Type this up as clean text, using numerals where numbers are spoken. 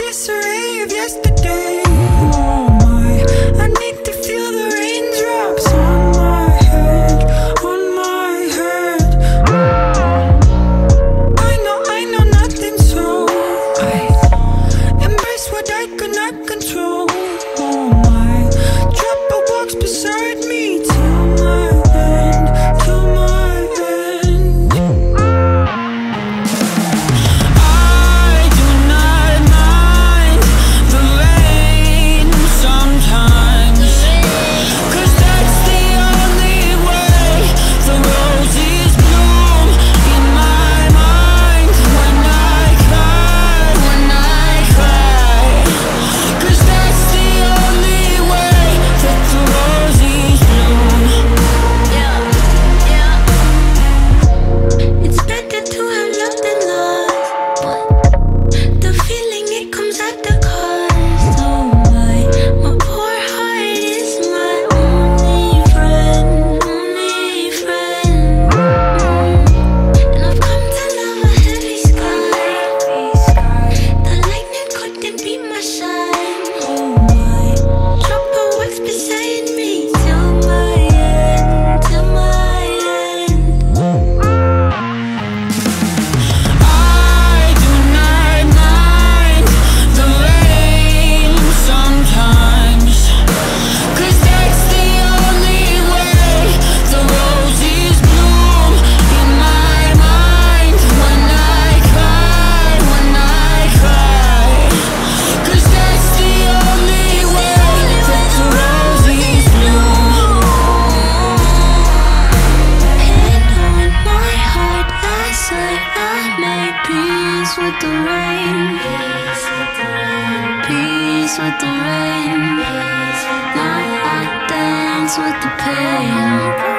disarray of yesterday. Oh my, I need to feel the raindrops on my head, on my head. I know nothing, so I embrace what I cannot control. Oh my, trouble walks beside me till my end, till my end. I do not mind the rain sometimes, 'cause that's the only way the roses bloom in my mind. When I cry, 'cause that's the only way that the roses bloom. Yeah, yeah. It's better to have loved than lost, but the feeling, it comes at the cost. Oh my poor heart is my only friend, only friend. And I've come to love a heavy sky. The lightning couldn't be my shine. Oh my, trouble works beside me till my end, till my end. I do not mind the rain sometimes, 'cause that's the only way the roses bloom in my mind. When I cry, 'cause that's the only way that the roses bloom. And on my heart last night I made peace with the rain, peace with the rain. Now I dance with the pain.